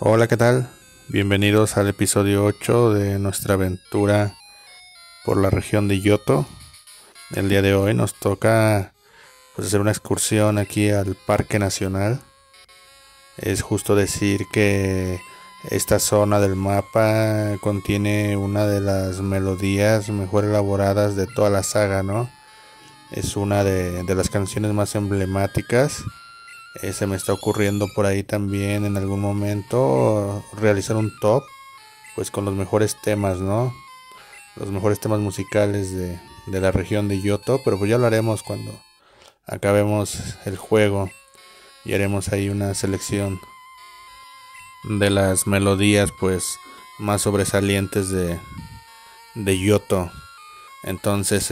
Hola, ¿qué tal? Bienvenidos al episodio 8 de nuestra aventura por la región de Yoto. El día de hoy nos toca hacer una excursión aquí al Parque Nacional. Es justo decir que esta zona del mapa contiene una de las melodías mejor elaboradas de toda la saga, ¿no? Es una de las canciones más emblemáticas. Se me está ocurriendo por ahí también en algún momento realizar un top, pues con los mejores temas, ¿no? Los mejores temas musicales de la región de Yoto, pero pues ya lo haremos cuando acabemos el juego y haremos ahí una selección de las melodías pues más sobresalientes de Yoto. Entonces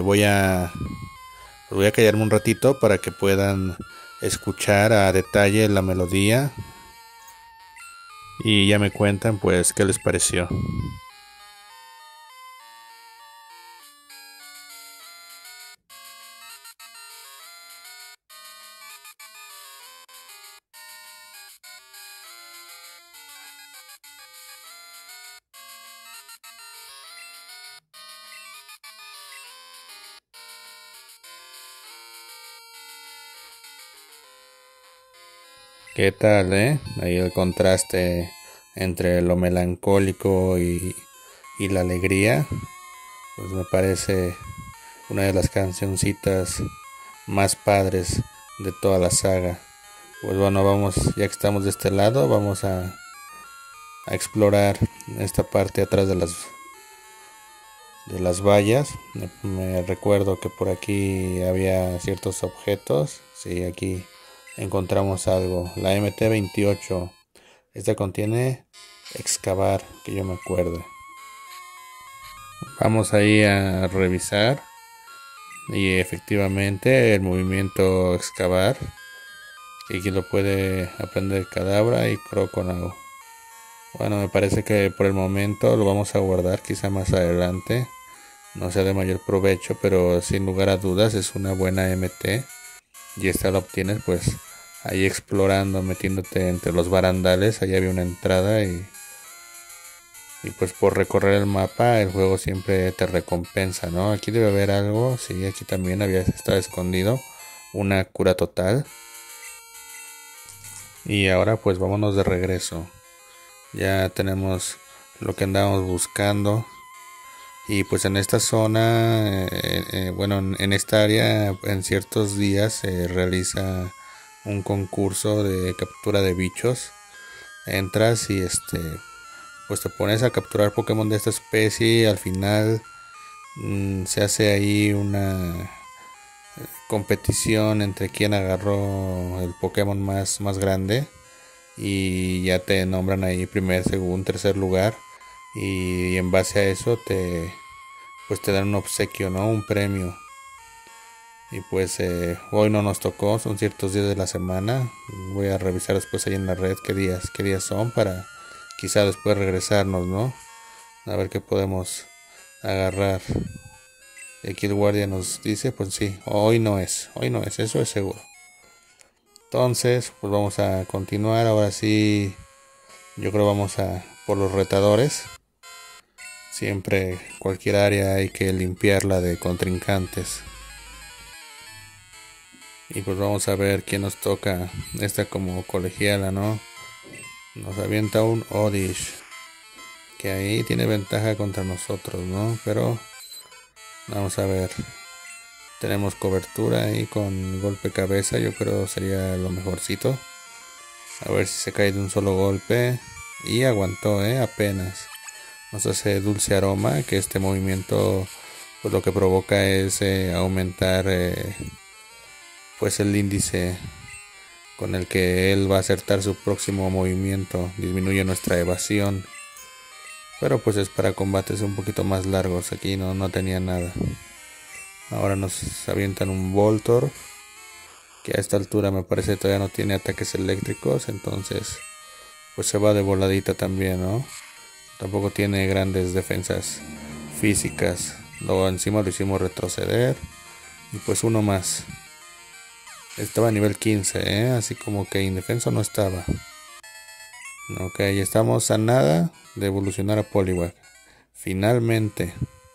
voy a callarme un ratito para que puedan escuchar a detalle la melodía y ya me cuentan pues qué les pareció. ¿Qué tal, Ahí el contraste entre lo melancólico y la alegría, pues me parece una de las cancioncitas más padres de toda la saga. Pues bueno, vamos, ya que estamos de este lado, vamos a explorar esta parte atrás de las vallas. Me recuerdo que por aquí había ciertos objetos. Sí, aquí encontramos algo. La MT-28. Esta contiene excavar, que yo me acuerdo. Vamos ahí a revisar. Y efectivamente el movimiento excavar. Y aquí lo puede aprender Cadabra y Croconaw. Bueno, me parece que por el momento lo vamos a guardar, quizá más adelante no sea de mayor provecho, pero sin lugar a dudas es una buena MT y esta la obtienes pues ahí explorando, metiéndote entre los barandales. Allá había una entrada y pues por recorrer el mapa el juego siempre te recompensa, ¿no? Aquí debe haber algo, sí, aquí también había estado escondido una cura total. Y ahora pues vámonos de regreso. Ya tenemos lo que andábamos buscando. Y pues en esta zona, bueno, en esta área en ciertos días se realiza un concurso de captura de bichos. Entras y pues te pones a capturar Pokémon de esta especie y al final se hace ahí una competición entre quien agarró el Pokémon más grande y ya te nombran ahí primer, segundo, tercer lugar y en base a eso pues te dan un obsequio, ¿no? Un premio. Y pues hoy no nos tocó, son ciertos días de la semana. Voy a revisar después ahí en la red qué días son para quizá después regresarnos, ¿no? A ver qué podemos agarrar. Y aquí el guardia nos dice, pues sí, hoy no es, eso es seguro. Entonces, pues vamos a continuar. Ahora sí, yo creo vamos a por los retadores. Siempre cualquier área hay que limpiarla de contrincantes. Y pues vamos a ver quién nos toca. Esta como colegiala, ¿no? Nos avienta un Oddish, que ahí tiene ventaja contra nosotros, ¿no? Pero vamos a ver. Tenemos cobertura ahí con golpe cabeza. Yo creo sería lo mejorcito. A ver si se cae de un solo golpe. Y aguantó, apenas. Nos hace dulce aroma, que este movimiento pues lo que provoca es aumentar pues el índice con el que él va a acertar su próximo movimiento. Disminuye nuestra evasión, pero pues es para combates un poquito más largos. Aquí no tenía nada. Ahora nos avientan un Voltor, que a esta altura me parece todavía no tiene ataques eléctricos, entonces pues se va de voladita también, ¿no? Tampoco tiene grandes defensas físicas. Luego encima lo hicimos retroceder. Y pues uno más. Estaba a nivel 15, así como que indefenso no estaba. Ok, estamos a nada de evolucionar a Poliwag. Finalmente.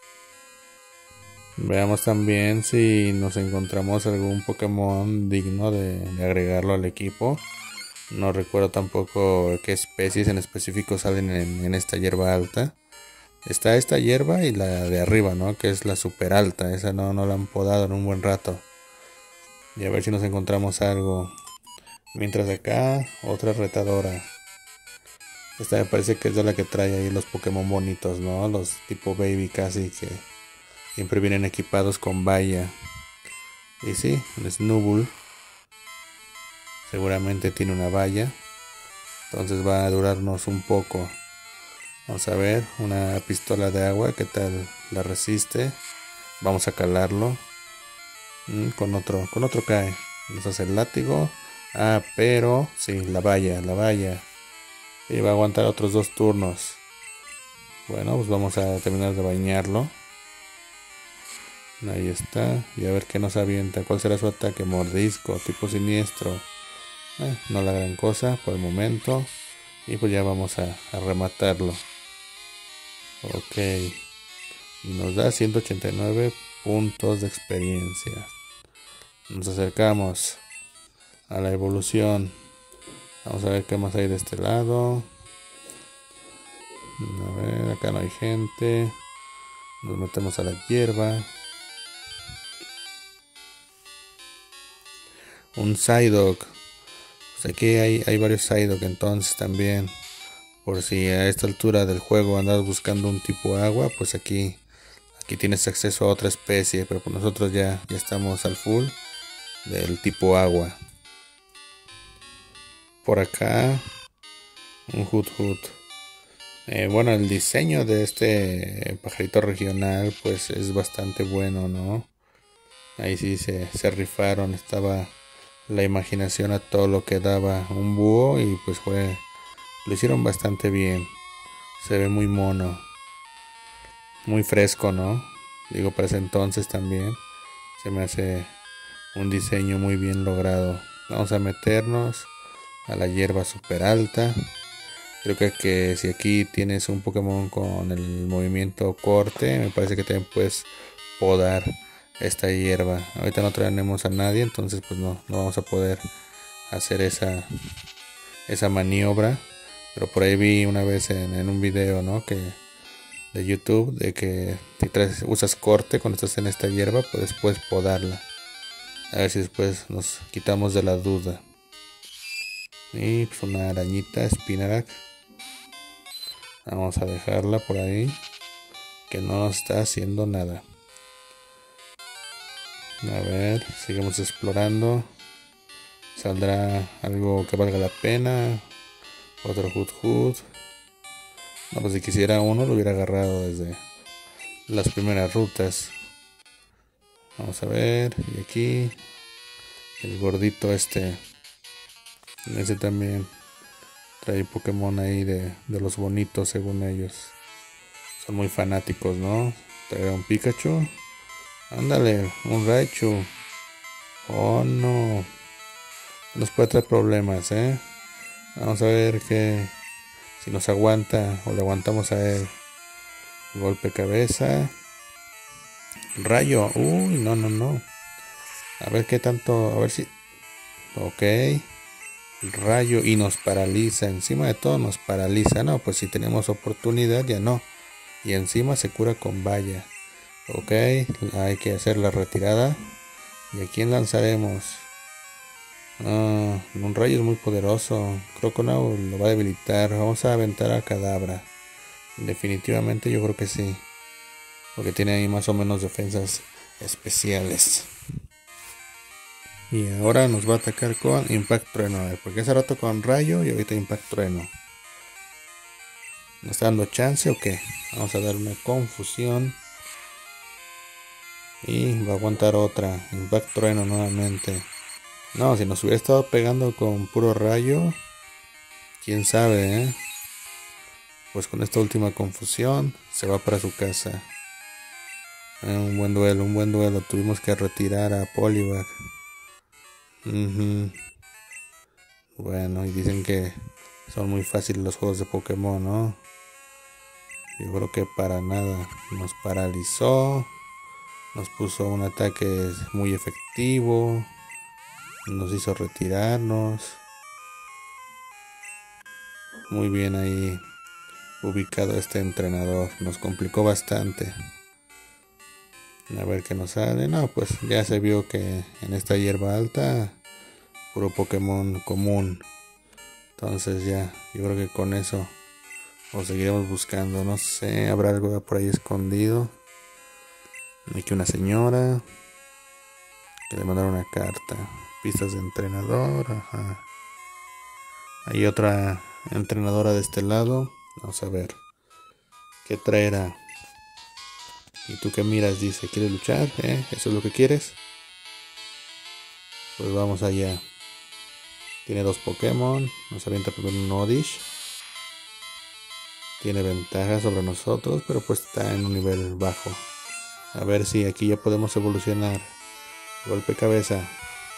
Veamos también si nos encontramos algún Pokémon digno de agregarlo al equipo. No recuerdo tampoco qué especies en específico salen en esta hierba alta. Está esta hierba y la de arriba, ¿no? Que es la super alta. Esa no la han podado en un buen rato. Y a ver si nos encontramos algo. Mientras acá, otra retadora. Esta me parece que es de la que trae ahí los Pokémon bonitos, ¿no? Los tipo Baby casi que siempre vienen equipados con valla. Y sí, el Snubbull seguramente tiene una valla. Entonces va a durarnos un poco. Vamos a ver, una pistola de agua, ¿qué tal la resiste? Vamos a calarlo. Con otro cae. Nos hace el látigo. Ah, pero sí, la valla. Y va a aguantar otros 2 turnos. Bueno, pues vamos a terminar de bañarlo. Ahí está. Y a ver qué nos avienta. ¿Cuál será su ataque? Mordisco, tipo siniestro. No la gran cosa por el momento. Y pues ya vamos a rematarlo. Ok. Y nos da 189 puntos de experiencia. Nos acercamos a la evolución. Vamos a ver qué más hay de este lado. A ver, acá no hay gente. Nos metemos a la hierba. Un Psyduck. Pues aquí hay varios Psyduck entonces también. Por si a esta altura del juego andas buscando un tipo agua, pues aquí tienes acceso a otra especie. Pero pues nosotros ya estamos al full del tipo agua. Por acá un Hoothoot. Bueno, el diseño de este pajarito regional pues es bastante bueno, ¿no? Ahí sí se rifaron, estaba la imaginación a todo lo que daba un búho y pues lo hicieron bastante bien. Se ve muy mono, muy fresco, ¿no? Digo, para ese entonces también se me hace un diseño muy bien logrado. Vamos a meternos a la hierba super alta. Creo que si aquí tienes un Pokémon con el movimiento corte, me parece que también puedes podar esta hierba. Ahorita no tenemos a nadie, entonces pues no vamos a poder hacer esa maniobra. Pero por ahí vi una vez en un video, ¿no? De YouTube, de que si usas corte cuando estás en esta hierba, pues puedes podarla. A ver si después nos quitamos de la duda. Y pues una arañita, Spinarak. Vamos a dejarla por ahí, que no nos está haciendo nada. A ver, seguimos explorando. Saldrá algo que valga la pena. Otro Hoothoot. No, pues si quisiera uno lo hubiera agarrado desde las primeras rutas. Vamos a ver. Y aquí el gordito este. Ese también trae Pokémon ahí de los bonitos según ellos. Son muy fanáticos, ¿no? Trae un Pikachu. Ándale, un Raichu. Oh no. Nos puede traer problemas, ¿eh? Vamos a ver si nos aguanta o le aguantamos a él. Golpe cabeza. Rayo. Uy, no. A ver qué tanto. A ver si. Ok. Rayo y nos paraliza. Encima de todo nos paraliza. No, pues si tenemos oportunidad ya no. Y encima se cura con valla. Ok. Hay que hacer la retirada. ¿Y a quién lanzaremos? Un rayo es muy poderoso. Croconaw lo va a debilitar. Vamos a aventar a Kadabra. Definitivamente yo creo que sí. Porque tiene ahí más o menos defensas especiales. Y ahora nos va a atacar con Impact Trueno. Porque hace rato con rayo y ahorita Impact Trueno. ¿Nos está dando chance o qué? Vamos a dar una confusión. Y va a aguantar otra. Impact Trueno nuevamente. No, si nos hubiera estado pegando con puro rayo, quién sabe, ¿eh? Pues con esta última confusión se va para su casa. Un buen duelo. Tuvimos que retirar a Poliwag. Bueno, y dicen que Son muy fáciles los juegos de Pokémon, ¿no? Yo creo que para nada. Nos paralizó. Nos puso un ataque muy efectivo. Nos hizo retirarnos. Muy bien ahí ubicado este entrenador. Nos complicó bastante. A ver qué nos sale. No, pues ya se vio que en esta hierba alta puro Pokémon común. Entonces ya, yo creo que con eso lo seguiremos buscando. No sé, habrá algo por ahí escondido. Aquí una señora que le mandaron una carta. Pistas de entrenador. Ajá. Hay otra entrenadora de este lado. Vamos a ver qué traerá. ¿Y tú qué miras? Dice, ¿quieres luchar? ¿Eso es lo que quieres? Pues vamos allá. Tiene 2 Pokémon. Nos avienta primero un Oddish. Tiene ventaja sobre nosotros, pero pues está en un nivel bajo. A ver si aquí ya podemos evolucionar. Golpe cabeza.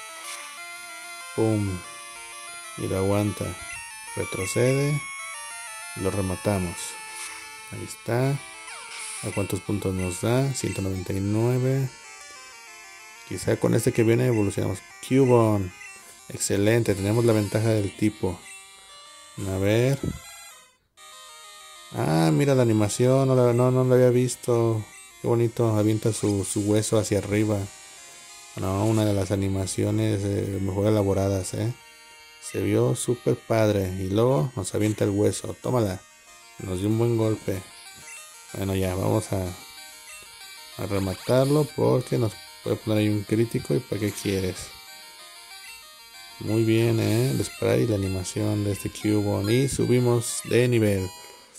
Pum. Y lo aguanta. Retrocede. Lo rematamos. Ahí está. ¿A cuántos puntos nos da? 199. Quizá con este que viene evolucionamos. Cubone. Excelente. Tenemos la ventaja del tipo. A ver. Ah, mira la animación. No la había visto. Qué bonito. Avienta su hueso hacia arriba. No, una de las animaciones mejor elaboradas, Se vio súper padre. Y luego nos avienta el hueso. Tómala. Nos dio un buen golpe. Bueno, ya vamos a rematarlo porque nos puede poner ahí un crítico. ¿Y para qué quieres? Muy bien, el spray y la animación de este Cubone. Y subimos de nivel.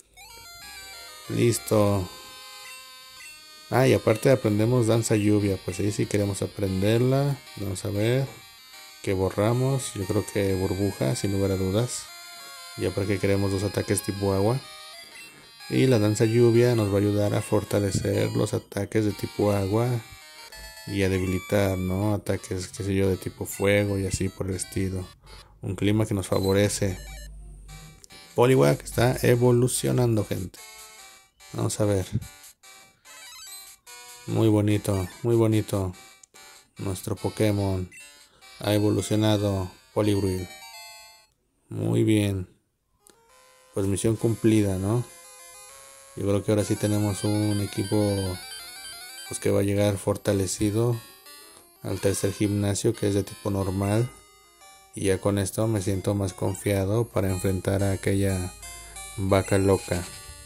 Listo. Ah, y aparte aprendemos danza lluvia. Pues ahí sí queremos aprenderla. Vamos a ver. Que borramos. Yo creo que burbuja, sin lugar a dudas. Ya para que queremos 2 ataques tipo agua. Y la danza lluvia nos va a ayudar a fortalecer los ataques de tipo agua. Y a debilitar, ¿no? Ataques, qué sé yo, de tipo fuego y así por el estilo. Un clima que nos favorece. Poliwag está evolucionando, gente. Vamos a ver. Muy bonito, muy bonito. Nuestro Pokémon ha evolucionado. Poliwhirl. Muy bien. Pues misión cumplida, ¿no? Yo creo que ahora sí tenemos un equipo pues que va a llegar fortalecido al tercer gimnasio, que es de tipo normal. Y ya con esto me siento más confiado para enfrentar a aquella vaca loca.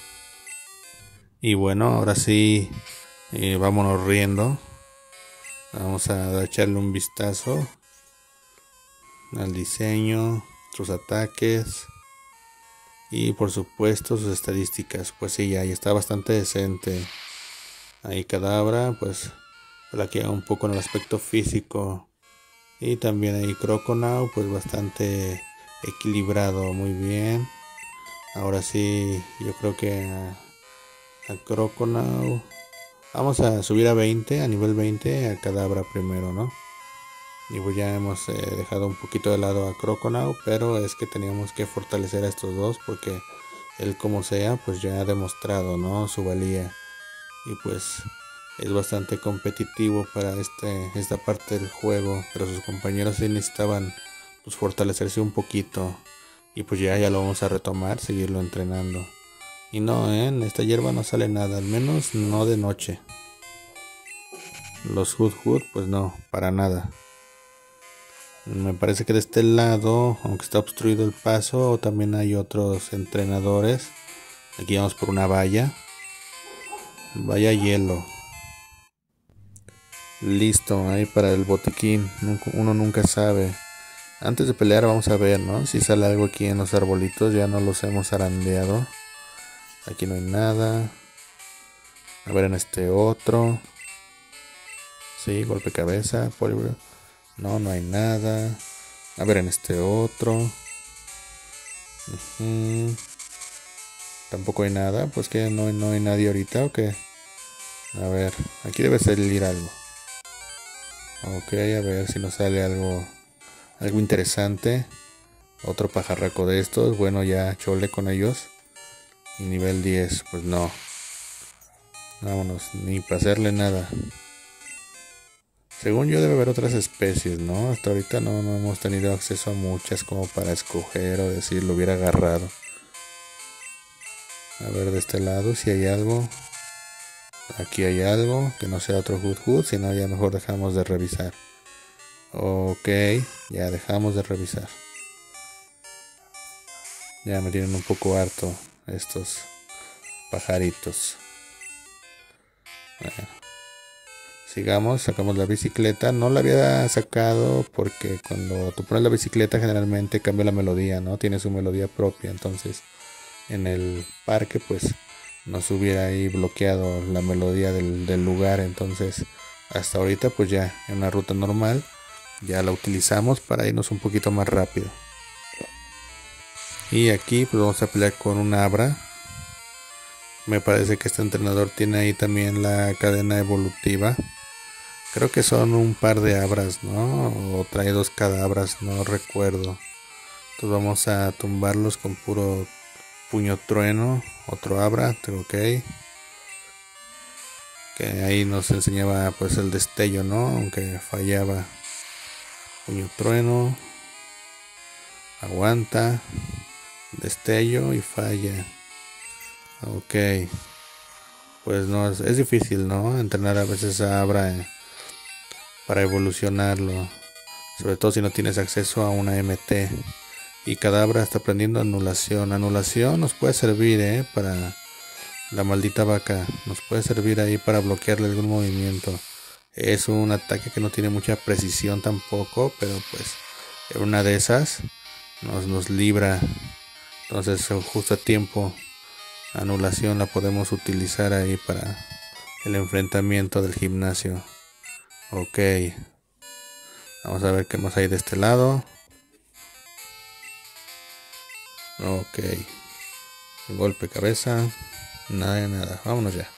Y bueno, ahora sí, vámonos riendo. Vamos a echarle un vistazo al diseño, sus ataques y por supuesto sus estadísticas. Pues sí, ya está bastante decente. Ahí Kadabra, pues flaquea un poco en el aspecto físico. Y también ahí Croconaw, pues bastante equilibrado, muy bien. Ahora sí, yo creo que a Croconaw vamos a subir a 20, a nivel 20 a Kadabra primero, ¿no? Y pues ya hemos dejado un poquito de lado a Croconaw, pero es que teníamos que fortalecer a estos dos porque él como sea, pues ya ha demostrado, ¿no? Su valía. Y pues es bastante competitivo para esta parte del juego, pero sus compañeros sí necesitaban pues fortalecerse un poquito. Y pues ya lo vamos a retomar, seguirlo entrenando. Y no, en esta hierba no sale nada, al menos no de noche. Los Hood pues no, para nada. Me parece que de este lado, aunque está obstruido el paso, también hay otros entrenadores. Aquí vamos por una valla. Valla hielo. Listo, ahí para el botiquín. Uno nunca sabe. Antes de pelear vamos a ver, ¿no? Si sale algo aquí en los arbolitos. Ya no los hemos zarandeado. Aquí no hay nada. A ver en este otro. Sí, golpe cabeza. No hay nada. A ver en este otro. Tampoco hay nada. Pues que no hay nadie ahorita o qué. A ver, aquí debe salir algo. Ok, a ver si nos sale algo interesante. otro pajarraco de estos, bueno, ya chole con ellos. Y nivel 10, pues no. Vámonos, ni para hacerle nada. Según yo debe haber otras especies, ¿no? Hasta ahorita no hemos tenido acceso a muchas como para escoger o decir lo hubiera agarrado. A ver de este lado si hay algo. Aquí hay algo, que no sea otro hut, si no ya mejor dejamos de revisar. Ok, ya dejamos de revisar. Ya me tienen un poco harto estos pajaritos. Bueno, sigamos, sacamos la bicicleta. No la había sacado porque cuando tú pones la bicicleta generalmente cambia la melodía, ¿no? Tiene su melodía propia. Entonces en el parque pues nos hubiera ahí bloqueado la melodía del lugar. Entonces hasta ahorita pues ya en una ruta normal ya la utilizamos para irnos un poquito más rápido. Y aquí pues vamos a pelear con un Abra. Me parece que este entrenador tiene ahí también la cadena evolutiva. Creo que son un par de Abras, ¿no? O trae 2 cadabras, no recuerdo. Entonces vamos a tumbarlos con puro puño trueno. Otro Abra, ok. Que ahí nos enseñaba pues el destello, ¿no? Aunque fallaba. Puño trueno. Aguanta. Destello y falla. Ok. Pues no, es difícil, ¿no? Entrenar a veces a Abra para evolucionarlo. Sobre todo si no tienes acceso a una MT. Y cada Abra está aprendiendo anulación. Anulación nos puede servir, para la maldita vaca. Nos puede servir ahí para bloquearle algún movimiento. Es un ataque que no tiene mucha precisión tampoco. Pero pues en una de esas nos libra. Entonces justo a tiempo. Anulación la podemos utilizar ahí para el enfrentamiento del gimnasio. Ok. Vamos a ver qué más hay de este lado. Ok. Golpe cabeza. Nada de nada. Vámonos ya.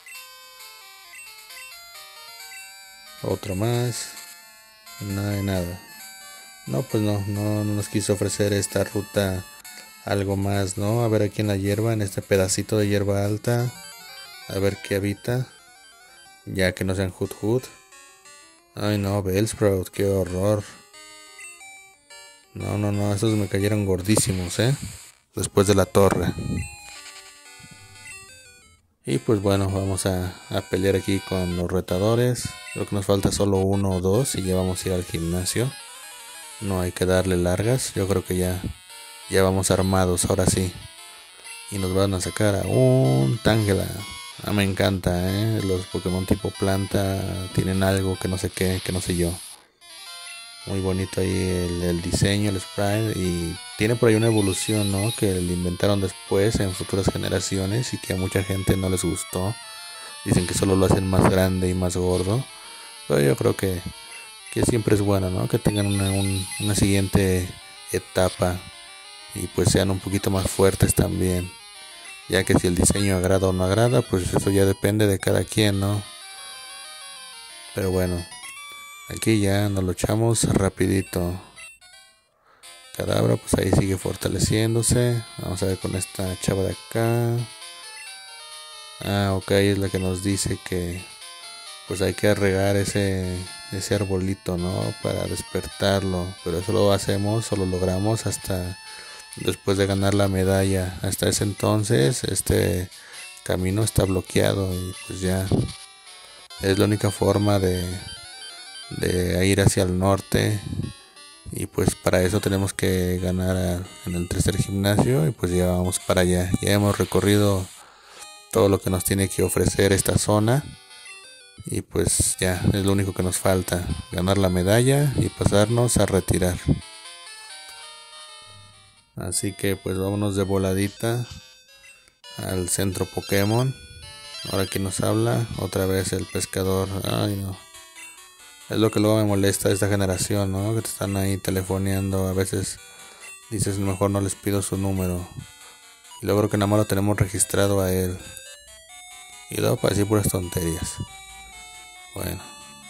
Otro más. Nada de nada. No, pues no nos quiso ofrecer esta ruta algo más, ¿no? A ver aquí en la hierba, en este pedacito de hierba alta. A ver qué habita. Ya que no sean hut. Ay no, Bellsprout, qué horror. No, esos me cayeron gordísimos, después de la torre. Y pues bueno, vamos a pelear aquí con los retadores. Creo que nos falta solo 1 o 2 y ya vamos a ir al gimnasio. No hay que darle largas, yo creo que ya vamos armados, ahora sí. Y nos van a sacar a un Tangela. Me encanta, los Pokémon tipo planta tienen algo que no sé qué, que no sé yo. Muy bonito ahí el diseño, el sprite. Y tiene por ahí una evolución, ¿no? Que le inventaron después en futuras generaciones y que a mucha gente no les gustó. Dicen que solo lo hacen más grande y más gordo. Pero yo creo que siempre es bueno, ¿no? Que tengan una siguiente etapa y pues sean un poquito más fuertes también. Ya que si el diseño agrada o no agrada, pues eso ya depende de cada quien, ¿no? Pero bueno, aquí ya nos lo echamos rapidito. Cadabra, pues ahí sigue fortaleciéndose. Vamos a ver con esta chava de acá. Ok, es la que nos dice que pues hay que regar ese arbolito, ¿no? Para despertarlo. Pero eso lo hacemos o lo logramos hasta después de ganar la medalla. Hasta ese entonces este camino está bloqueado y pues ya es la única forma de ir hacia el norte. Y pues para eso tenemos que ganar en el tercer gimnasio y pues ya vamos para allá. Ya hemos recorrido todo lo que nos tiene que ofrecer esta zona. Y pues ya es lo único que nos falta, ganar la medalla y pasarnos a retirar. Así que pues vámonos de voladita al centro Pokémon. Ahora que nos habla, otra vez el pescador. Ay no, es lo que luego me molesta de esta generación, ¿no? Que te están ahí telefoneando. A veces dices mejor no les pido su número. Y luego creo que nada más lo tenemos registrado a él. Y luego para decir puras tonterías. Bueno,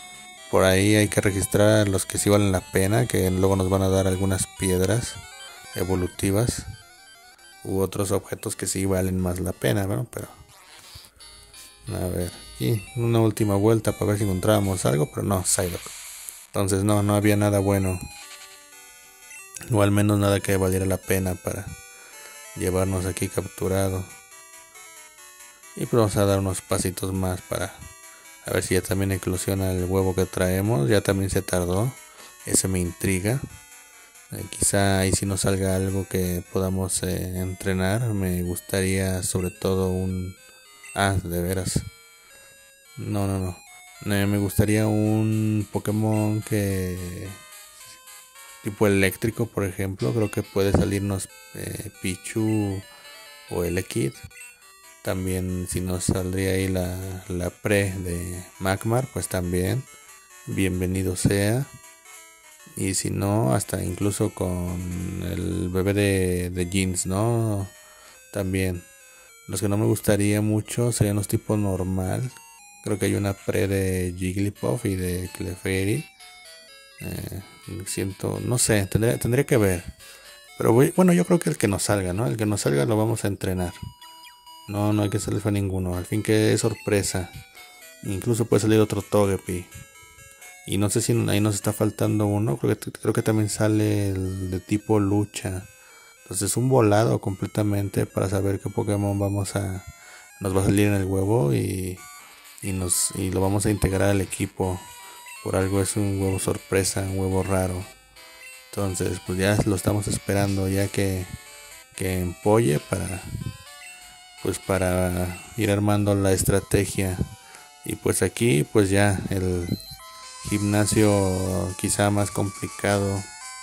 por ahí hay que registrar a los que sí valen la pena, que luego nos van a dar algunas piedras. evolutivas u otros objetos que sí valen más la pena, ¿no? Pero a ver, y una última vuelta para ver si encontrábamos algo, pero no, Psyduck. Entonces no había nada bueno, o al menos nada que valiera la pena para llevarnos aquí capturado. Y pues vamos a dar unos pasitos más para a ver si ya también eclosiona el huevo que traemos. Ya también se tardó, eso me intriga. Quizá ahí si nos salga algo que podamos entrenar. Me gustaría sobre todo un... Ah, de veras. No. Me gustaría un Pokémon que... tipo eléctrico, por ejemplo. Creo que puede salirnos Pichu o Elekid. También si nos saldría ahí la pre de Magmar, pues también. Bienvenido sea. Y si no, hasta incluso con el bebé de Jeans, ¿no? También. Los que no me gustaría mucho serían los tipos normal. Creo que hay una pre de Jigglypuff y de Clefairy. Siento, no sé, tendría que ver. Pero bueno, yo creo que el que nos salga, ¿no? El que nos salga lo vamos a entrenar. No hay que salir a ninguno. Al fin que es sorpresa. Incluso puede salir otro Togepi. Y no sé si ahí nos está faltando uno. Creo que también sale el de tipo lucha. Entonces un volado completamente para saber qué Pokémon nos va a salir en el huevo y lo vamos a integrar al equipo. Por algo es un huevo sorpresa, un huevo raro. Entonces pues ya lo estamos esperando ya que empolle para ir armando la estrategia. Y pues aquí pues ya el gimnasio quizá más complicado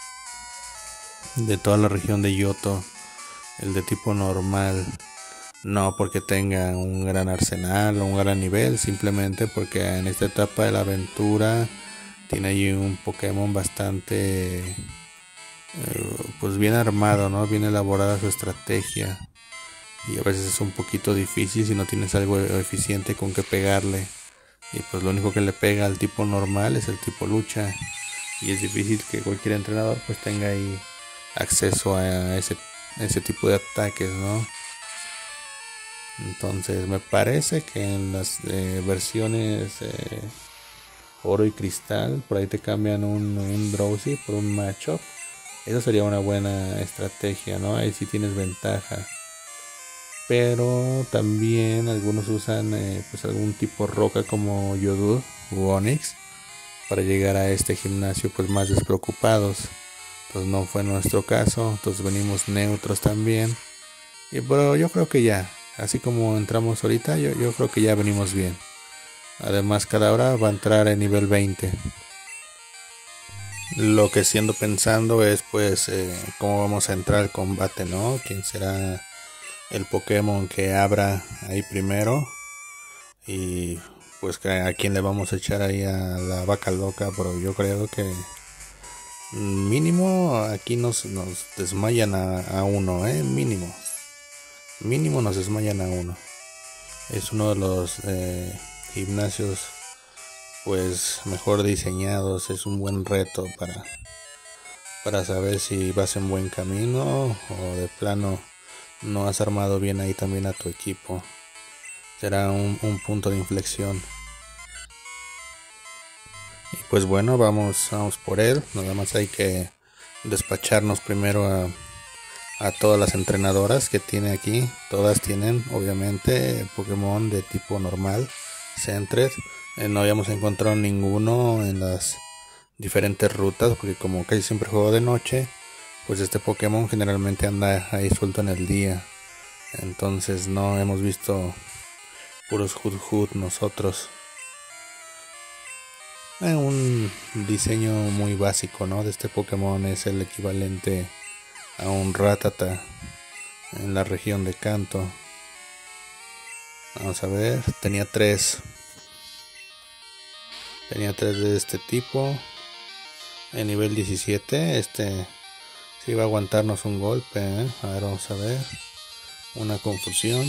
de toda la región de Yoto, el de tipo normal. No porque tenga un gran arsenal o un gran nivel, simplemente porque en esta etapa de la aventura tiene ahí un Pokémon bastante pues bien armado, ¿no? Bien elaborada su estrategia. Y a veces es un poquito difícil si no tienes algo eficiente con que pegarle. Y pues lo único que le pega al tipo normal es el tipo lucha. Y es difícil que cualquier entrenador pues tenga ahí acceso a ese tipo de ataques, ¿no? Entonces me parece que en las versiones oro y cristal por ahí te cambian un Drowsy por un Machop. Eso sería una buena estrategia, ¿no? Ahí sí tienes ventaja. Pero también algunos usan pues algún tipo roca como Yodude u Onix para llegar a este gimnasio pues más despreocupados. Entonces no fue nuestro caso, entonces venimos neutros también. Pero yo creo que ya, así como entramos ahorita, yo creo que ya venimos bien. Además cada hora va a entrar en nivel 20. Lo que siendo pensando es pues cómo vamos a entrar al combate, ¿no? ¿Quién será el Pokémon que abra ahí primero? Y pues a quién le vamos a echar ahí a la vaca loca. Pero yo creo que mínimo aquí nos desmayan a uno, mínimo nos desmayan a uno. Es uno de los gimnasios pues mejor diseñados. Es un buen reto para saber si vas en buen camino o de plano no has armado bien ahí también a tu equipo. Será un punto de inflexión. Y pues bueno, vamos por él. Nada más hay que despacharnos primero a todas las entrenadoras que tiene aquí. Todas tienen obviamente Pokémon de tipo normal, Sentret. No habíamos encontrado ninguno en las diferentes rutas, porque como casi siempre juego de noche, pues este Pokémon generalmente anda ahí suelto en el día. Entonces no hemos visto puros Hoot nosotros. Un diseño muy básico, ¿no? De este Pokémon es el equivalente a un Rattata en la región de Kanto. Vamos a ver, tenía tres de este tipo. En nivel 17, este sí va a aguantarnos un golpe, A ver, vamos a ver. Una confusión.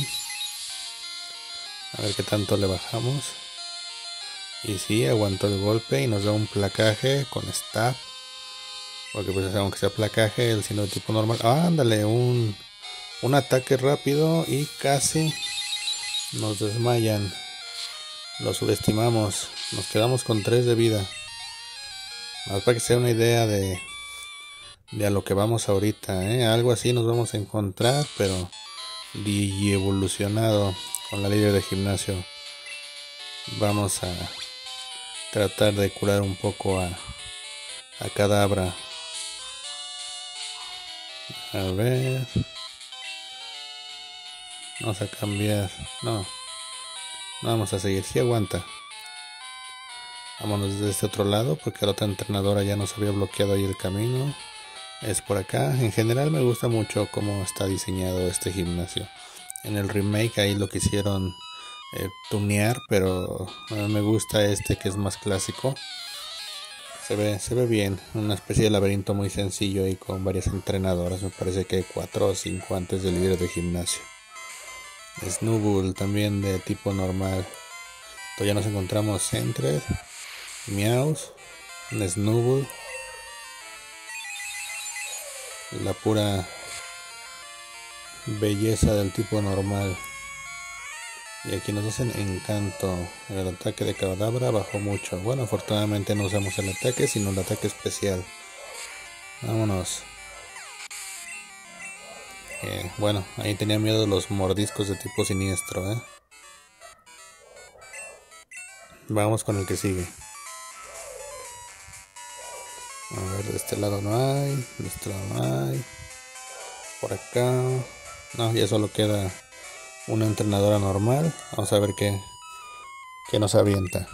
A ver qué tanto le bajamos. Y sí, aguantó el golpe y nos da un placaje con Stab. Porque pues aunque sea placaje, el signo de tipo normal. Ándale, un ataque rápido y casi nos desmayan. Lo subestimamos. Nos quedamos con 3 de vida. Más para que sea una idea de a lo que vamos ahorita, ¿eh? Algo así nos vamos a encontrar, pero evolucionado con la líder de gimnasio. Vamos a tratar de curar un poco a Kadabra. A ver. Vamos a cambiar. No vamos a seguir. Si aguanta. Vámonos desde este otro lado porque la otra entrenadora ya nos había bloqueado ahí el camino. Es por acá. En general me gusta mucho cómo está diseñado este gimnasio. En el remake ahí lo quisieron tunear, pero me gusta este que es más clásico. Se ve bien. Una especie de laberinto muy sencillo ahí con varias entrenadoras. Me parece que hay 4 o 5 antes del líder de gimnasio. Snubbull también de tipo normal. Todavía nos encontramos Sentret, Meows, Snubbull, la pura belleza del tipo normal. Y aquí nos hacen encanto. El ataque de Kadabra bajó mucho. Bueno, afortunadamente no usamos el ataque, sino el ataque especial. Vámonos. Bueno, ahí tenía miedo de los mordiscos de tipo siniestro, Vamos con el que sigue. A ver, de este lado no hay. De este lado no hay. Por acá. No, ya solo queda una entrenadora normal. Vamos a ver qué nos avienta.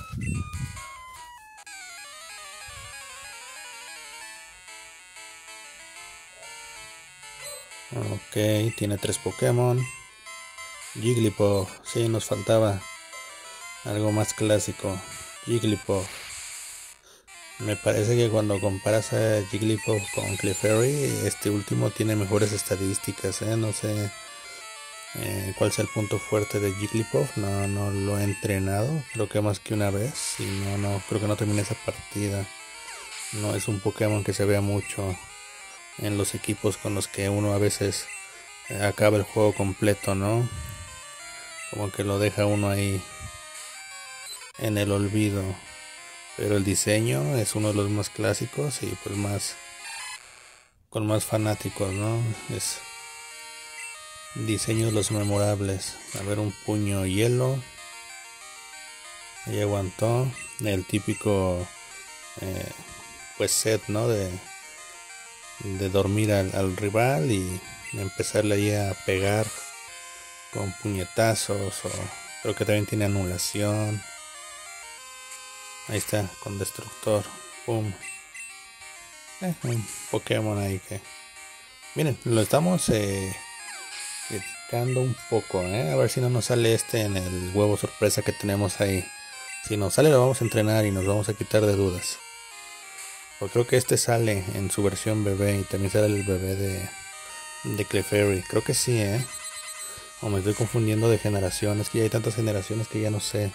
Ok, tiene 3 Pokémon. Jigglypuff, sí, nos faltaba algo más clásico. Jigglypuff. Me parece que cuando comparas a Jigglypuff con Clefairy, este último tiene mejores estadísticas, No sé cuál sea el punto fuerte de Jigglypuff. No lo he entrenado, creo que más que una vez. Y no creo que no termine esa partida. No es un Pokémon que se vea mucho en los equipos con los que uno a veces acaba el juego completo, ¿no? Como que lo deja uno ahí en el olvido. Pero el diseño es uno de los más clásicos y pues con más fanáticos, ¿no? Es diseños los memorables. A ver, un puño hielo. Ahí aguantó. El típico pues set, ¿no? De dormir al rival y empezarle ahí a pegar con puñetazos. O creo que también tiene anulación. Ahí está, con destructor. Pum. Un Pokémon ahí que... Miren, lo estamos criticando un poco, A ver si no nos sale en el huevo sorpresa que tenemos ahí. Si nos sale lo vamos a entrenar y nos vamos a quitar de dudas. Pues creo que sale en su versión bebé y también sale el bebé de Clefairy. Creo que sí, O me estoy confundiendo de generaciones, que ya hay tantas generaciones que ya no sé.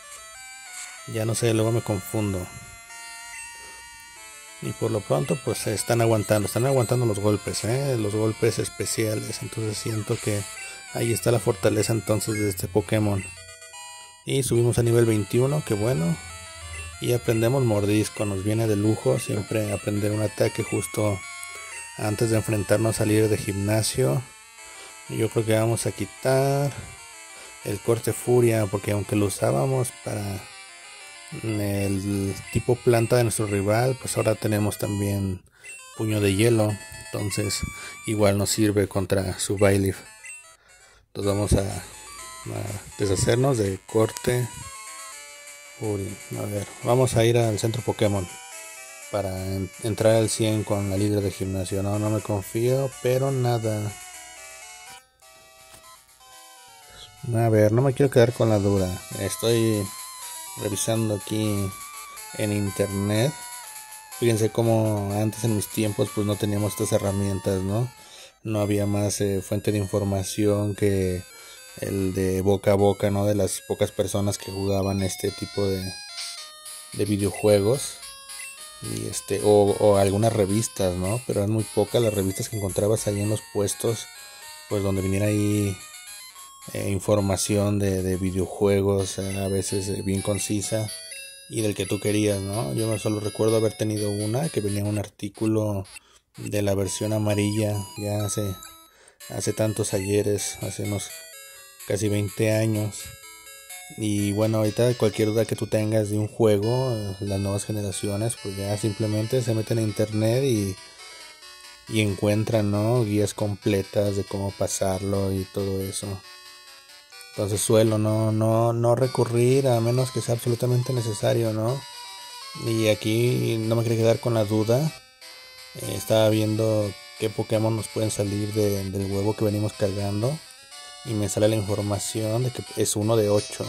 Luego me confundo. Y por lo pronto pues están aguantando los golpes, los golpes especiales. Entonces siento que ahí está la fortaleza entonces de este Pokémon. Y subimos a nivel 21, que bueno. Y aprendemos mordisco, nos viene de lujo siempre aprender un ataque justo antes de enfrentarnos al líder de gimnasio. Yo creo que vamos a quitar el corte furia, porque aunque lo usábamos para el tipo planta de nuestro rival, pues ahora tenemos también puño de hielo, entonces igual nos sirve contra su Byleth. Entonces vamos a deshacernos de corte furia. A ver, vamos a ir al centro Pokémon para entrar al 100 con la líder de gimnasio. No me confío, pero nada. A ver, no me quiero quedar con la duda. Estoy revisando aquí en internet. Fíjense cómo antes en mis tiempos pues no teníamos estas herramientas, no había más fuente de información que el de boca a boca, de las pocas personas que jugaban este tipo de videojuegos. y o algunas revistas, ¿no? Pero eran muy pocas las revistas que encontrabas ahí en los puestos, pues donde viniera ahí información de videojuegos, a veces bien concisa y del que tú querías, ¿no? Yo solo recuerdo haber tenido una que venía un artículo de la versión amarilla ya hace tantos ayeres, hace unos casi 20 años. Y bueno, ahorita cualquier duda que tú tengas de un juego, las nuevas generaciones pues ya simplemente se meten a internet y encuentran, ¿no?, guías completas de cómo pasarlo y todo eso. Entonces suelo no recurrir a menos que sea absolutamente necesario, ¿no? Y aquí no me quería quedar con la duda. Estaba viendo qué Pokémon nos pueden salir del huevo que venimos cargando. Y me sale la información de que es uno de 8.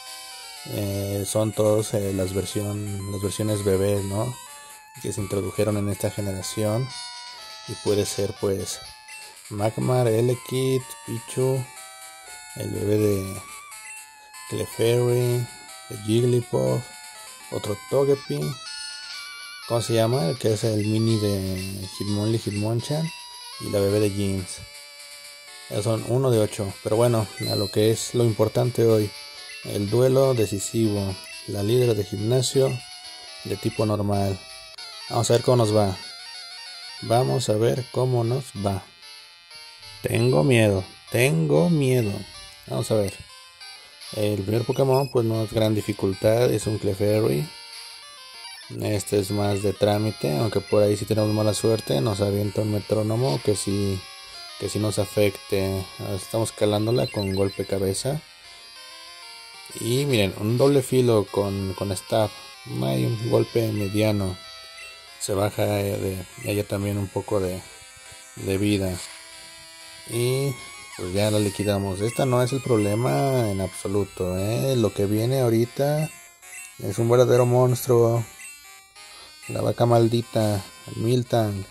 Son todos las versiones bebés, ¿no?, que se introdujeron en esta generación. Y puede ser pues Magmar, Elekid, Pichu, el bebé de Clefairy, de Jigglypuff, otro Togepi, ¿cómo se llama? El que es el mini de Hitmonlee, Hitmonchan, y la bebé de Jeans. Ya son 1 de 8. Pero bueno, a lo que es lo importante hoy, el duelo decisivo, la líder de gimnasio de tipo normal. Vamos a ver cómo nos va. Vamos a ver cómo nos va. Tengo miedo. Vamos a ver. El primer Pokémon pues no es gran dificultad, es un Clefairy. Este es más de trámite, aunque por ahí si tenemos mala suerte nos avienta un metrónomo que sí nos afecte. Estamos calándola con golpe cabeza. Y miren, un doble filo con staff. Hay un golpe mediano. Se baja de ella también un poco de vida. Y pues ya la liquidamos. Esta no es el problema en absoluto, Lo que viene ahorita es un verdadero monstruo. La vaca maldita, el Miltank.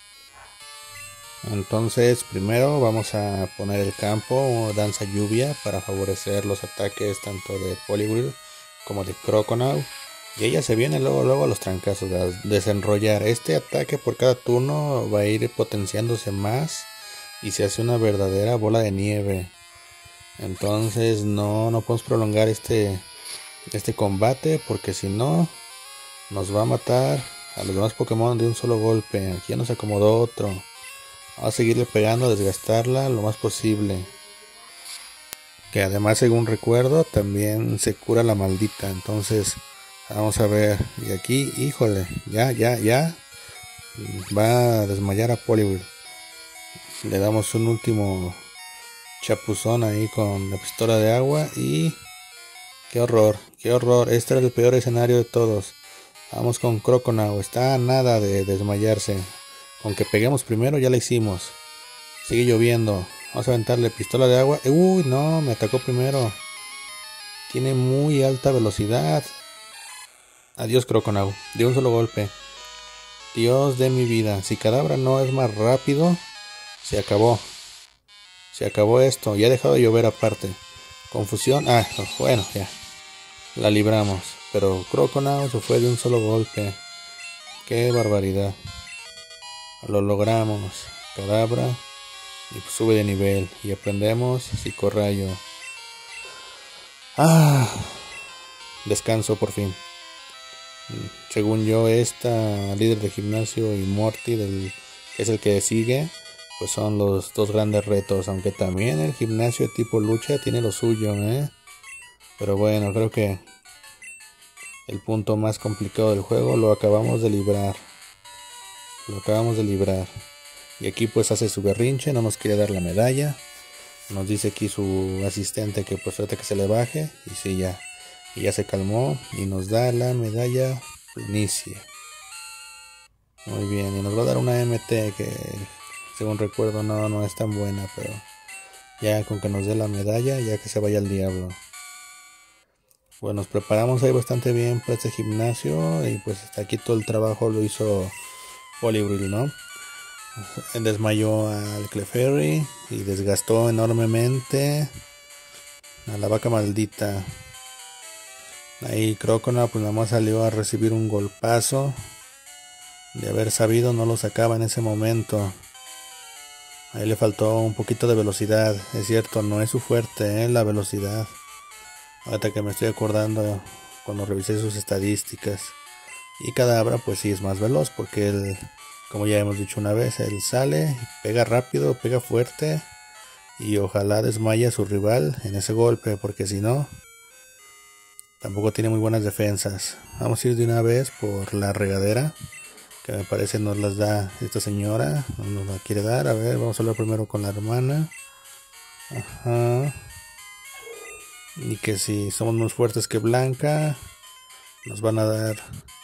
Entonces primero vamos a poner el campo danza lluvia para favorecer los ataques tanto de Poliwhirl como de Croconaw. Y ella se viene luego a los trancazos, a desenrollar. Este ataque por cada turno va a ir potenciándose más y se hace una verdadera bola de nieve. Entonces no podemos prolongar este combate, porque si no nos va a matar a los demás Pokémon de un solo golpe. Aquí ya nos acomodó otro. Vamos a seguirle pegando, desgastarla lo más posible. Que además, según recuerdo, también se cura la maldita. Entonces vamos a ver. Y aquí, híjole, ya va a desmayar a Poliwhirl. Le damos un último chapuzón ahí con la pistola de agua y qué horror. Este era el peor escenario de todos. Vamos con Croconaw, está a nada de desmayarse. Con que peguemos primero ya la hicimos. Sigue lloviendo. Vamos a aventarle pistola de agua. Uy, no, me atacó primero. Tiene muy alta velocidad. Adiós Croconaw, de un solo golpe. Dios de mi vida, si Kadabra no es más rápido, se acabó. Se acabó esto, ya ha dejado de llover aparte. Confusión, bueno, ya. La libramos, pero Croconaw se fue de un solo golpe. Qué barbaridad. Lo logramos. Kadabra y pues sube de nivel y aprendemos Psicorrayo. Descanso por fin. Según yo, esta líder de gimnasio y Morty, que es el que sigue, pues son los dos grandes retos, aunque también el gimnasio tipo lucha tiene lo suyo, pero bueno, creo que el punto más complicado del juego lo acabamos de librar. Y aquí pues hace su berrinche, no nos quiere dar la medalla. Nos dice aquí su asistente que pues trata que se le baje. Y sí, ya se calmó y nos da la medalla planicie. Muy bien, y nos va a dar una MT que según recuerdo no es tan buena, pero ya con que nos dé la medalla, ya que se vaya al diablo. Bueno, nos preparamos ahí bastante bien para este gimnasio y pues hasta aquí todo el trabajo lo hizo Poliwhirl, ¿no? Desmayó al Clefairy y desgastó enormemente a la vaca maldita. Ahí Croconaw pues nada más salió a recibir un golpazo De haber sabido no lo sacaba en ese momento. Ahí le faltó un poquito de velocidad. Es cierto, no es su fuerte, la velocidad. Ahorita que me estoy acordando cuando revisé sus estadísticas. Y Kadabra pues sí es más veloz porque él, como ya hemos dicho una vez, él sale, pega rápido, pega fuerte. Y ojalá desmaye a su rival en ese golpe, porque si no, tampoco tiene muy buenas defensas. Vamos a ir de una vez por la regadera, que me parece nos las da esta señora. No nos la quiere dar. A ver, vamos a hablar primero con la hermana. Ajá. Y que si somos más fuertes que Blanca, nos van a dar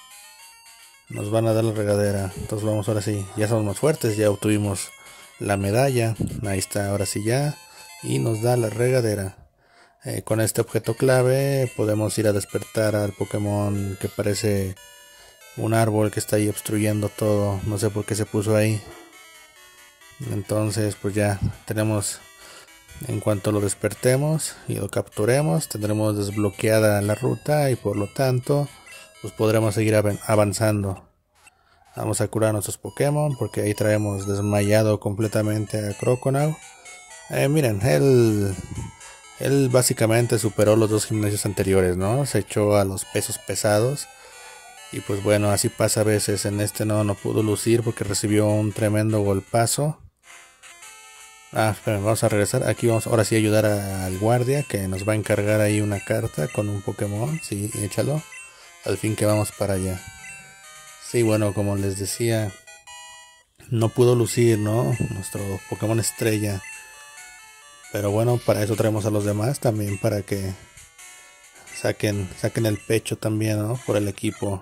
la regadera. Entonces vamos, ahora sí, ya somos más fuertes, ya obtuvimos la medalla. Ahí está, ahora sí ya. Y nos da la regadera. Con este objeto clave podemos ir a despertar al Pokémon que parece un árbol que está ahí obstruyendo todo. No sé por qué se puso ahí. Entonces pues ya tenemos, en cuanto lo despertemos y lo capturemos, tendremos desbloqueada la ruta y por lo tanto pues podremos seguir avanzando. Vamos a curar a nuestros Pokémon porque ahí traemos desmayado completamente a Croconaw. Miren, él básicamente superó los dos gimnasios anteriores, ¿no? Se echó a los pesos pesados. Y pues bueno, así pasa a veces. En este no pudo lucir porque recibió un tremendo golpazo. Esperen, vamos a regresar. Aquí vamos ahora sí a ayudar al guardia que nos va a encargar ahí una carta con un Pokémon. Sí, échalo. Al fin que vamos para allá. Sí, bueno, como les decía, no pudo lucir, ¿no? Nuestro Pokémon estrella. Pero bueno, para eso traemos a los demás también, para que saquen el pecho también, ¿no? Por el equipo.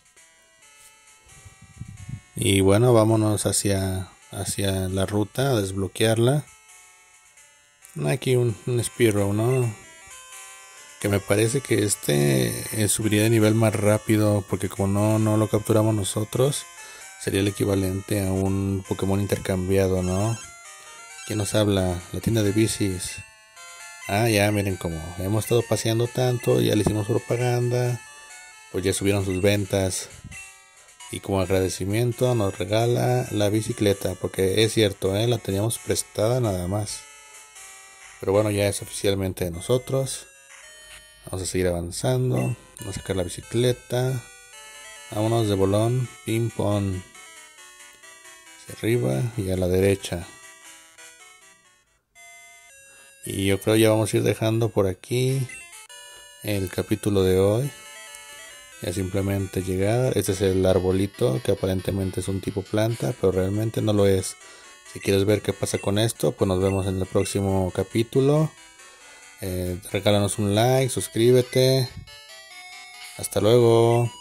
Y bueno, vámonos hacia la ruta, a desbloquearla. Aquí un Spearow, ¿no? Que me parece que subiría de nivel más rápido, porque como no lo capturamos nosotros, sería el equivalente a un Pokémon intercambiado, ¿no? ¿Quién nos habla? La tienda de bicis. Ya miren, como hemos estado paseando tanto, ya le hicimos propaganda, pues ya subieron sus ventas. Y como agradecimiento nos regala la bicicleta, porque es cierto, la teníamos prestada nada más. Pero bueno, ya es oficialmente de nosotros. Vamos a seguir avanzando. Vamos a sacar la bicicleta. Vámonos de bolón, ping pong. Hacia arriba y a la derecha. Y yo creo ya vamos a ir dejando por aquí el capítulo de hoy. Ya simplemente llegar. Este es el arbolito que aparentemente es un tipo planta, pero realmente no lo es. Si quieres ver qué pasa con esto, pues nos vemos en el próximo capítulo. Regálanos un like, suscríbete. Hasta luego.